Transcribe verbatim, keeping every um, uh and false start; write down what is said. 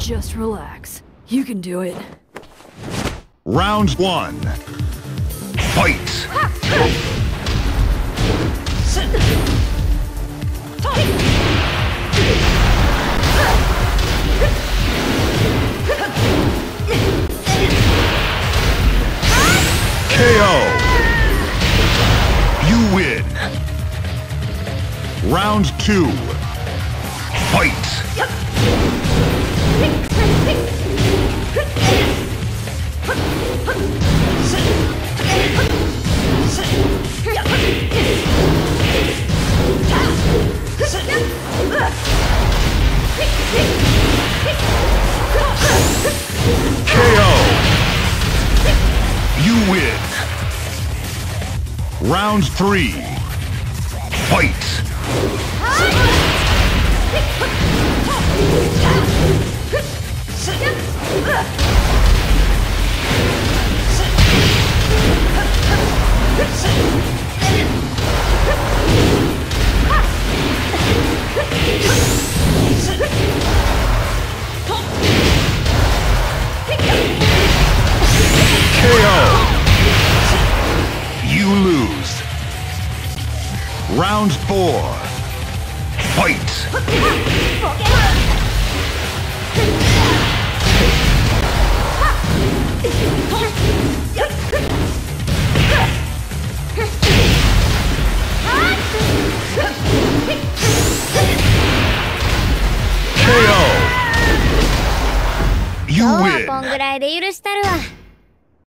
Just relax. You can do it. Round one. Fight! K O! You win! Round two. Fight! K O! You win! Round three. Fight! K O! You lose. Round four. Fight! K O! You 今日は win! こんぐらいで許したるわ。